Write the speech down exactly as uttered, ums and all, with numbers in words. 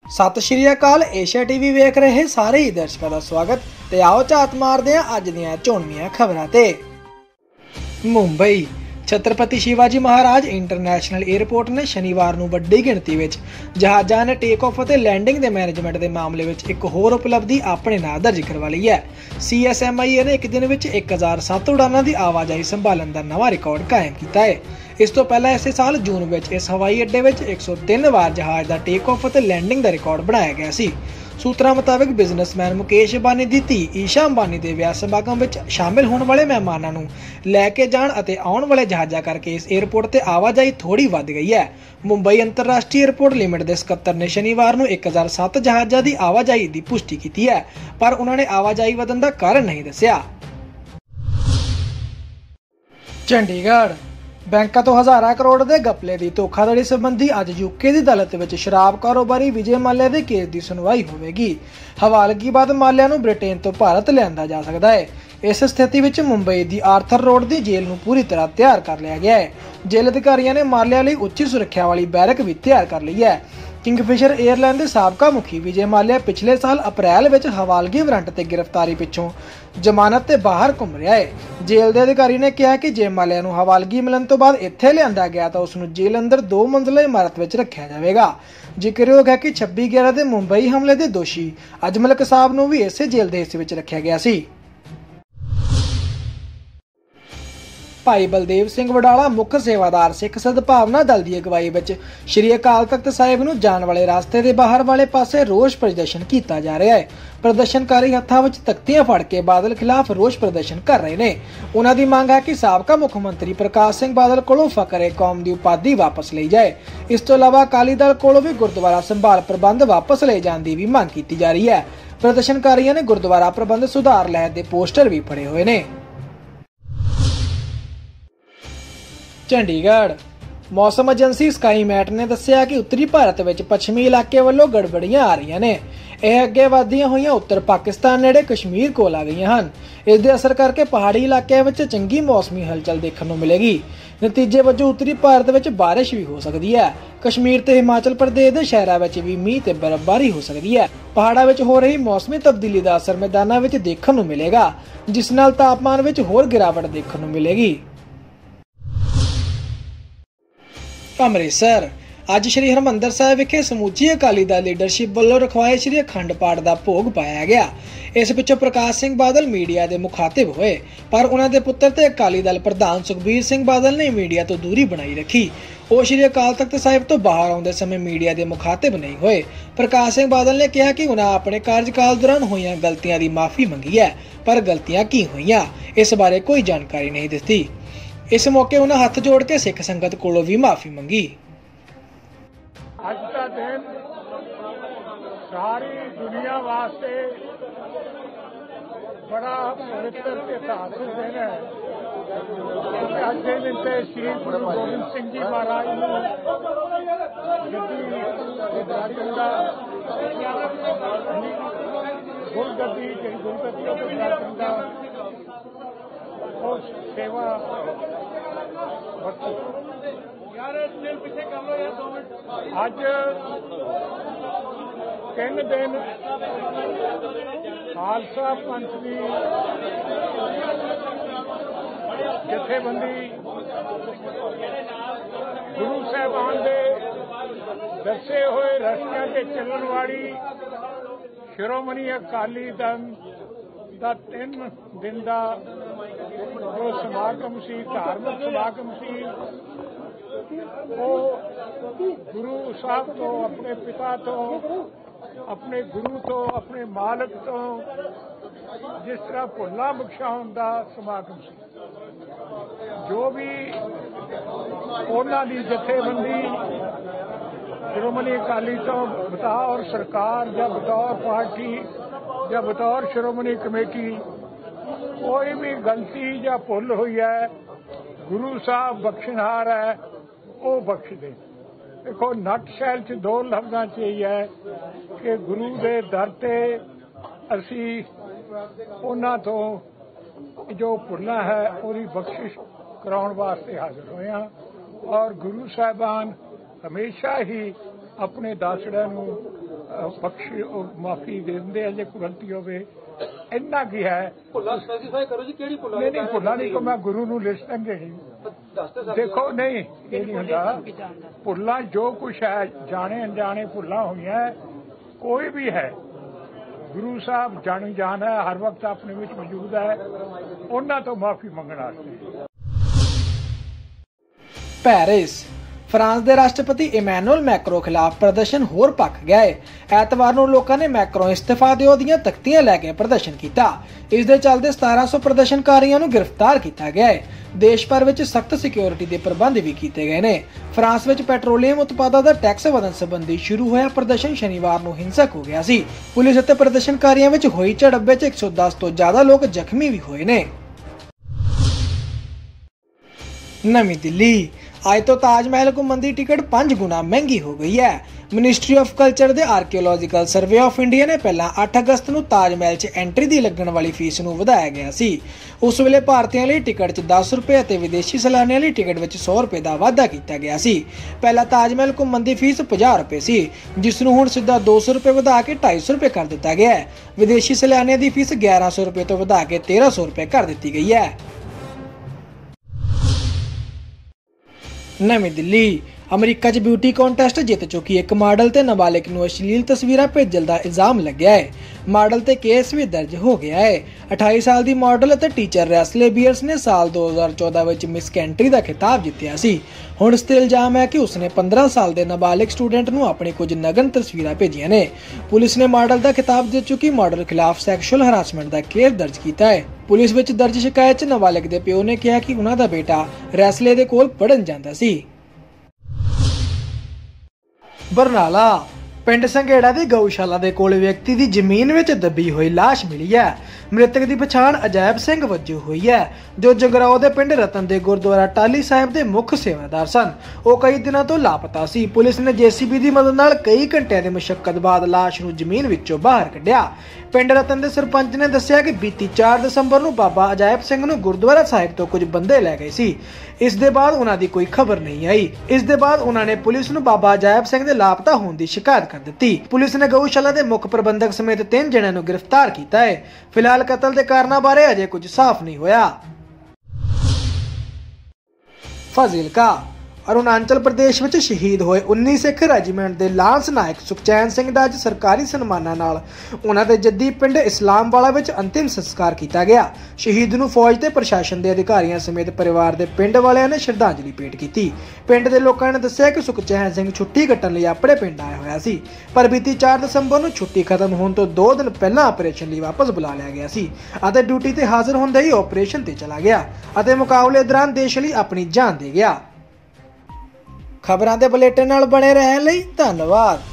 सत श्री अकाल। Asia TV वेख रहे सारे ही दर्शकों का स्वागत। ते आओ झात मारदे हां अज दीआं झोनवीआं खबरां ते। मुंबई छत्रपति शिवाजी महाराज इंटरनेशनल एयरपोर्ट ने शनिवार नूं वड्डी गिणती विच जहाज़ां ने टेक ऑफ ਅਤੇ लैंडिंग के मैनेजमेंट के मामले में एक होर उपलब्धि अपने नाम दर्ज करवा ली है। सी एस एम आई ए ने एक दिन में एक हज़ार सत्त उड़ानों की आवाजाही संभालन का नवा रिकॉर्ड कायम किया है। इस तो पहला इस साल जून में इस हवाई अड्डे में एक सौ तीन बार जहाज का टेक ऑफ और लैंडिंग का रिकॉर्ड बनाया गया सी। सूत्रों मुताबिक बिजनेसमैन मुकेश अंबानी की धी ईशा अंबानी के विआह समागम में शामिल होने वाले मेहमानों को लैके जाण अते आउण वाले जहाज़ां करके इस एयरपोर्ट से आवाजाही थोड़ी वध गई है। मुंबई अंतरराष्ट्रीय एयरपोर्ट लिमिट के सकत्तर ने शनिवार को एक हज़ार सत्त जहाज़ां की आवाजाही की पुष्टि की है, पर उन्होंने आवाजाही वधन का कारण नहीं दस्सिया। चंडीगढ़ बैंकों तो हज़ारां करोड़ के घपले की धोखाधड़ी संबंधी अज यूके की अदालत में शराब कारोबारी विजय माल्या के केस की सुनवाई होगी। हवालगी बाद माल्या नूं ब्रिटेन तो भारत लिया जा सकता है। इस स्थिति में मुंबई की आर्थर रोड की जेल नूं पूरी तरह तैयार कर लिया गया है। जेल अधिकारियों ने माल्या लई उच्च सुरक्षा वाली बैरक भी तैयार कर ली है। किंगफिशर एयरलाइन के साबका मुखी विजय माल्या पिछले साल अप्रैल में हवालगी वारंट ते गिरफ्तारी पिछों जमानत ते बाहर घूम रहा है। जेल के अधिकारी ने कहा कि जे माल्या नूं हवालगी मिलन तो बाद इत्थे लिया गया तो उसनूं जेल अंदर दो मंजिला इमारत में रखा जाएगा। जिक्रयोग है कि छब्बी ग्यारह के मुंबई हमले के दोषी अजमल कसाब नूं भी इसे जेल के हिस्से में रखा गया सी। भाई बलदेव सिंह वडाला मुख सेवादार सिख सद्भावना दल की अगवाई में श्री अकाल तख्त साहिब नूं जाण वाले रास्ते के बाहर वाले पासे रोष प्रदर्शन किया जा रहा है। प्रदर्शनकारी हत्थां विच तख्तियां फड़ के बादल खिलाफ रोष प्रदर्शन कर रहे हैं। उन्हां दी मांग है कि साबका मुख मंत्री प्रकाश सिंह बादल कोलों फखरे कौम की उपाधि वापस ली जाए। इस तो इलावा अकाली दल कोलों भी गुरुद्वारा संभाल प्रबंध वापस ले जाने की भी मांग की जा रही है। प्रदर्शनकारियों ने गुरुद्वारा प्रबंध सुधार लहर के पोस्टर भी फड़े हुए हैं। चंडीगढ़ मौसम एजेंसी स्काईमैट ने दस्सिया कि उत्तरी भारत में पश्चिमी इलाके वालों गड़बड़ियां आ रही ने। यह अगे वधदियां होईयां उत्तर पाकिस्तान नेड़े कश्मीर कोल आ गई हैं। इसके असर करके पहाड़ी इलाकों में चंगी मौसमी हलचल देखने को मिलेगी। नतीजे वजों उत्तरी भारत में बारिश भी हो सकती है। कश्मीर ते हिमाचल प्रदेश के शहरों में भी मीह ते बर्फबारी हो सकती है। पहाड़ों में हो रही मौसमी तब्दीली का असर मैदानों में देखने को मिलेगा, जिस नाल तापमान में होर गिरावट देखने को मिलेगी। अमृतसर अज श्री हरमंदर साहिब विखे समूची अकाली दल लीडरशिप वालों रखवाए श्री अखंड पाठ का भोग पाया गया। इस पिछों प्रकाश सिंह बादल मीडिया के मुखातिब होए, पर उन्होंने पुत्र ते अकाली दल प्रधान सुखबीर सिंह बादल ने मीडिया तो दूरी बनाई रखी। वो श्री अकाल तख्त साहिब तो बाहर आउंदे समय मीडिया के मुखातिब नहीं हुए। प्रकाश सिंह बादल ने कहा कि उन्हें अपने कार्यकाल दौरान हुई गलतियां की माफी मंगी है, पर गलतियां की हुई इस बारे कोई जानकारी नहीं दी। इस मौके उन्हें हाथ जोड़ के सिख संगत कोलों भी माफी मंगी। आज का दिन सारी दुनिया वास्ते बड़ा पवित्र ऐतिहासिक दिन है। आज के दिन से श्री गुरु गोबिंद सिंह जी महाराज गुरगद्दी जी गुरगद्दी और सेवा अज तीन दिन खालसा पंथ की जथेबंदी गुरु साहबान के दसे हुए रस्तियां से चलने वाली शिरोमणी अकाली दल का तीन दिन का जो समागम सी धार्मिक समागम सी वो गुरु साहब तो अपने पिता तो अपने गुरु तो अपने मालिक तो जिस तरह भुल्ला बख्शाउण का समागम सी। जो भी उन्होंने जथेबंदी शिरोमणी अकाली तो बतौर सरकार या बतौर पार्टी या बतौर शिरोमणी कमेटी कोई भी गलती या भुल हुई है, गुरु साहब बख्शनहार है, वो बख्श दे। देखो नट शैल च दो लफ्जां च यही है कि गुरु के दर ते असी उन्हां तो जो भुल्लां है उहदी बख्शिश कराउण वास्ते हाजिर होए हां और गुरु साहिबान हमेशा ही अपने दासड़ियां नूं ਬਖਸ਼ੀ ਮਾਫੀ ਦੇ ਦਿੰਦੇ ਆ ਜੇ ਕੋਈ ਗਲਤੀ ਹੋਵੇ। ਇੰਨਾ ਕੀ ਹੈ, ਭੁੱਲਾਂ ਸਪੈਸੀਫਾਈ ਕਰੋ ਜੀ, ਕਿਹੜੀ ਭੁੱਲਾਂ? ਨਹੀਂ ਨਹੀਂ ਭੁੱਲਾਂ ਨਹੀਂ ਕੋ ਮੈਂ ਗੁਰੂ ਨੂੰ ਲਿਸਟ ਦੇਂਗੇ ਜੀ। ਦੇਖੋ ਨਹੀਂ ਇਹ ਨਹੀਂ ਹੁੰਦਾ, ਭੁੱਲਾਂ ਜੋ ਕੁਛ ਹੈ ਜਾਣੇ ਅਣਜਾਣੇ ਭੁੱਲਾਂ ਹੋਈਆਂ ਕੋਈ ਵੀ ਹੈ, ਗੁਰੂ ਸਾਹਿਬ ਜਾਣੀ ਜਾਨ ਹੈ, ਹਰ ਵਕਤ ਆਪਣੇ ਵਿੱਚ ਮੌਜੂਦ ਹੈ, ਉਹਨਾਂ ਤੋਂ ਮਾਫੀ ਮੰਗਣ ਵਾਸਤੇ। ਪੈਰਿਸ ਫਰਾਂਸ ਦੇ ਰਾਸ਼ਟਰਪਤੀ ਇਮੈਨੂਅਲ ਮੈਕਰੋਂ ਖਿਲਾਫ ਪ੍ਰਦਰਸ਼ਨ ਹੋਰ ਭਖ ਗਿਆ ਹੈ। ਐਤਵਾਰ ਨੂੰ ਲੋਕਾਂ ਨੇ ਮੈਕਰੋਂ ਇਸਤੀਫਾ ਦਿਓ ਦੀਆਂ ਤਖਤੀਆਂ ਲੈ ਕੇ ਪ੍ਰਦਰਸ਼ਨ ਕੀਤਾ। ਇਸ ਦੇ ਚੱਲਦੇ ਸਤਾਰਾਂ ਸੌ ਪ੍ਰਦਰਸ਼ਨਕਾਰੀਆਂ ਨੂੰ ਗ੍ਰਿਫਤਾਰ ਕੀਤਾ ਗਿਆ ਹੈ। ਦੇਸ਼ ਭਰ ਵਿੱਚ ਸਖਤ ਸਿਕਿਉਰਿਟੀ ਦੇ ਪ੍ਰਬੰਧ ਵੀ ਕੀਤੇ ਗਏ ਨੇ। ਫਰਾਂਸ ਵਿੱਚ ਪੈਟਰੋਲੀਅਮ ਉਤਪਾਦਾਂ ਦਾ ਟੈਕਸ ਵਧਣ ਸੰਬੰਧੀ ਸ਼ੁਰੂ ਹੋਇਆ ਪ੍ਰਦਰਸ਼ਨ ਸ਼ਨੀਵਾਰ ਨੂੰ ਹਿੰਸਕ ਹੋ ਗਿਆ ਸੀ। ਪੁਲਿਸ ਅਤੇ ਪ੍ਰਦਰਸ਼ਨਕਾਰੀਆਂ ਵਿੱਚ ਹੋਈ ਝੜਪ ਵਿੱਚ ਇੱਕ ਸੌ ਦਸ ਤੋਂ ਜ਼ਿਆਦਾ ਲੋਕ ਜ਼ਖਮੀ ਵੀ ਹੋਏ ਨੇ। ਨਵੀਂ ਦਿੱਲੀ ਅੱਜ ਤੋਂ ਤਾਜ ਮਹਿਲ ਘੁੰਮਣ ਦੀ ਟਿਕਟ ਪੰਜ ਗੁਣਾ ਮਹਿੰਗੀ ਹੋ ਗਈ ਹੈ। ਮਿਨਿਸਟਰੀ ਆਫ ਕਲਚਰ ਦੇ ਆਰਕੀਓਲੋਜੀਕਲ ਸਰਵੇ ਆਫ ਇੰਡੀਆ ਨੇ ਪਹਿਲਾਂ ਅੱਠ ਅਗਸਤ ਨੂੰ ਤਾਜ ਮਹਿਲ 'ਚ ਐਂਟਰੀ ਦੀ ਲੱਗਣ ਵਾਲੀ ਫੀਸ ਨੂੰ ਵਧਾਇਆ ਗਿਆ ਸੀ। ਉਸ ਵੇਲੇ ਭਾਰਤੀਆਂ ਲਈ ਟਿਕਟ 'ਚ ਦਸ ਰੁਪਏ ਅਤੇ ਵਿਦੇਸ਼ੀ ਸੈਲਾਨੀਆਂ ਲਈ ਟਿਕਟ ਵਿੱਚ ਸੌ ਰੁਪਏ ਦਾ ਵਾਧਾ ਕੀਤਾ ਗਿਆ ਸੀ। ਪਹਿਲਾਂ ਤਾਜ ਮਹਿਲ ਘੁੰਮਣ ਦੀ ਫੀਸ ਪੰਜਾਹ ਰੁਪਏ ਸੀ, ਜਿਸ ਨੂੰ ਹੁਣ ਸਿੱਧਾ ਦੋ ਸੌ ਰੁਪਏ ਵਧਾ ਕੇ ਢਾਈ ਸੌ ਰੁਪਏ ਕਰ ਦਿੱਤਾ ਗਿਆ ਹੈ। ਵਿਦੇਸ਼ੀ ਸੈਲਾਨੀਆਂ ਦੀ ਫੀਸ ਗਿਆਰਾਂ ਸੌ ਰੁਪਏ ਤੋਂ ਵਧਾ ਕੇ ਤੇਰਾਂ ਸੌ ਰੁਪਏ ਕਰ ਦਿੱਤੀ ਗਈ ਹੈ। ਨਵੀਂ ਦਿੱਲੀ ਅਮਰੀਕਾ 'ਚ ਬਿਊਟੀ ਕੰਟੈਸਟ ਜਿੱਤ ਚੁੱਕੀ ਇੱਕ ਮਾਡਲ ਤੇ ਨਾਬਾਲਿਗ ਨੂੰ ਅਸ਼ਲੀਲ ਤਸਵੀਰਾਂ ਭੇਜਣ ਦਾ ਇਲਜ਼ਾਮ ਲੱਗਿਆ ਹੈ। ਮਾਡਲ ਤੇ ਕੇਸ ਵੀ ਦਰਜ ਹੋ ਗਿਆ ਹੈ। ਅਠਾਈ ਸਾਲ ਦੀ ਮਾਡਲ ਅਤੇ ਟੀਚਰ ਰੈਸਲੇ ਬੀਅਰਸ ਨੇ ਸਾਲ ਦੋ ਹਜ਼ਾਰ ਚੌਦਾਂ ਵਿੱਚ ਮਿਸ ਕੰਟਰੀ ਦਾ ਖਿਤਾਬ ਜਿੱਤਿਆ ਸੀ। ਹੁਣ ਇਸ ਤੇ ਇਲਜ਼ਾਮ ਹੈ ਕਿ ਉਸਨੇ ਪੰਦਰਾਂ ਸਾਲ ਦੇ ਨਾਬਾਲਿਗ ਸਟੂਡੈਂਟ ਨੂੰ ਆਪਣੀ ਕੁਝ ਨਗਨ ਤਸਵੀਰਾਂ ਭੇਜੀਆਂ ਨੇ। ਪੁਲਿਸ ਨੇ ਮਾਡਲ ਦਾ ਖਿਤਾਬ ਜਿੱਤ ਚੁੱਕੀ ਮਾਡਲ ਖਿਲਾਫ ਸੈਕਸ਼ੂਅਲ ਹਰਾਸਮੈਂਟ ਦਾ ਕੇਸ ਦਰਜ ਕੀਤਾ ਹੈ। ਪੁਲਿਸ ਵਿੱਚ ਦਰਜ ਸ਼ਿਕਾਇਤ 'ਚ ਨਾਬਾਲਿਗ ਦੇ ਪਿਓ ਨੇ ਕਿਹਾ ਕਿ ਉਹਨਾਂ ਦਾ ਬੇਟਾ ਰੈਸਲੇ ਦੇ ਕੋਲ ਪੜ੍ਹਨ ਜਾਂਦਾ ਸੀ। ਬਰਨਾਲਾ ਪਿੰਡ ਸੰਘੇੜਾ ਦੀ ਗਊਸ਼ਾਲਾ ਦੇ ਕੋਲ ਵਿਅਕਤੀ ਦੀ ਜ਼ਮੀਨ ਵਿੱਚ ਦੱਬੀ ਹੋਈ ਲਾਸ਼ ਮਿਲੀ ਹੈ। ਮ੍ਰਿਤਕ ਦੀ ਪਛਾਣ ਅਜੈਬ ਸਿੰਘ ਵਜੋਂ ਹੋਈ ਹੈ, ਜੋ ਜਗਰਾਓ ਦੇ ਪਿੰਡ ਰਤਨ ਦੇ ਗੁਰਦੁਆਰਾ ਟਾਹਲੀ ਸਾਹਿਬ ਦੇ ਮੁੱਖ ਸੇਵਾਦਾਰ ਸਨ। ਉਹ ਕਈ ਦਿਨਾਂ ਤੋਂ ਲਾਪਤਾ ਸੀ। ਪੁਲਿਸ ਨੇ ਜੇਸੀਬੀ ਦੀ ਮਦਦ ਨਾਲ ਕਈ ਘੰਟਿਆਂ ਦੀ ਮੁਸ਼ੱਕਤ ਬਾਅਦ ਲਾਸ਼ ਨੂੰ ਜ਼ਮੀਨ ਵਿੱਚੋਂ ਬਾਹਰ ਕੱਢਿਆ। ਪਿੰਡ ਰਤਨ ਦੇ ਸਰਪੰਚ ਨੇ ਦੱਸਿਆ ਕਿ ਬੀਤੀ ਚਾਰ ਦਸੰਬਰ ਨੂੰ ਬਾਬਾ ਅਜੈਬ ਸਿੰਘ ਨੂੰ ਗੁਰਦੁਆਰਾ ਸਾਹਿਬ ਤੋਂ ਕੁਝ ਬੰਦੇ ਲੈ ਗਏ ਸੀ। ਇਸ ਦੇ ਬਾਅਦ ਉਹਨਾਂ ਦੀ ਕੋਈ ਖਬਰ ਨਹੀਂ ਆਈ। ਇਸ ਦੇ ਬਾਅਦ ਉਹਨਾਂ ਨੇ ਪੁਲਿਸ ਨੂੰ ਬਾਬਾ ਅਜੈਬ ਸਿੰਘ ਦੇ ਲਾਪਤਾ ਹੋਣ ਦੀ ਸ਼ਿਕਾਇਤ ਕਰ ਦਿੱਤੀ। ਪੁਲਿਸ ਨੇ ਗਊਸ਼ਾਲਾ ਦੇ ਮੁੱਖ ਪ੍ਰਬੰਧਕ ਸਮੇਤ ਤਿੰਨ ਜਣਿਆਂ ਨੂੰ ਗ੍ਰਿਫਤਾਰ ਕੀਤਾ ਹੈ। ਫਿਲਹਾਲ ਕਤਲ ਦੇ ਕਾਰਨਾਂ ਬਾਰੇ ਅਜੇ ਕੁਝ ਸਾਫ਼ ਨਹੀਂ ਹੋਇਆ। ਫਾਜ਼ਿਲਕਾ ਅਰੁਣਾਚਲ ਪ੍ਰਦੇਸ਼ ਵਿੱਚ ਸ਼ਹੀਦ ਹੋਏ ਉੱਨੀ ਸਿੱਖ ਰੈਜੀਮੈਂਟ ਦੇ ਲਾਂਸ ਨਾਇਕ ਸੁਖਚੈਨ ਸਿੰਘ ਦਾ ਅੱਜ ਸਰਕਾਰੀ ਸਨਮਾਨਾਂ ਨਾਲ ਉਹਨਾਂ ਦੇ ਜੱਦੀ ਪਿੰਡ ਇਸਲਾਮਵਾਲਾ ਵਿੱਚ ਅੰਤਿਮ ਸੰਸਕਾਰ ਕੀਤਾ ਗਿਆ। ਸ਼ਹੀਦ ਨੂੰ ਫੌਜ ਤੇ ਪ੍ਰਸ਼ਾਸਨ ਦੇ ਅਧਿਕਾਰੀਆਂ ਸਮੇਤ ਪਰਿਵਾਰ ਦੇ ਪਿੰਡ ਵਾਲਿਆਂ ਨੇ ਸ਼ਰਧਾਂਜਲੀ ਭੇਟ ਕੀਤੀ। ਪਿੰਡ ਦੇ ਲੋਕਾਂ ਨੇ ਦੱਸਿਆ ਕਿ ਸੁਖਚੈਨ ਸਿੰਘ ਛੁੱਟੀ ਕੱਟਣ ਲਈ ਆਪਣੇ ਪਿੰਡ ਆਇਆ ਹੋਇਆ ਸੀ, ਪਰ ਬੀਤੀ ਚਾਰ ਦਸੰਬਰ ਨੂੰ ਛੁੱਟੀ ਖਤਮ ਹੋਣ ਤੋਂ ਦੋ ਦਿਨ ਪਹਿਲਾਂ ਆਪਰੇਸ਼ਨ ਲਈ ਵਾਪਸ ਬੁਲਾ ਲਿਆ ਗਿਆ ਸੀ ਅਤੇ ਡਿਊਟੀ ਤੇ ਹਾਜ਼ਰ ਹੁੰਦੇ ਹੀ ਆਪਰੇਸ਼ਨ ਤੇ ਚਲਾ ਗਿਆ ਅਤੇ ਮੁਕਾਬਲੇ ਦੌਰਾਨ ਦੇਸ਼ ਲਈ ਆਪਣੀ ਜਾਨ ਦੇ ਗਿਆ। ਖਬਰਾਂ ਦੇ ਬੁਲੇਟਿਨ ਨਾਲ ਬਣੇ ਰਹਿਣ ਲਈ ਧੰਨਵਾਦ।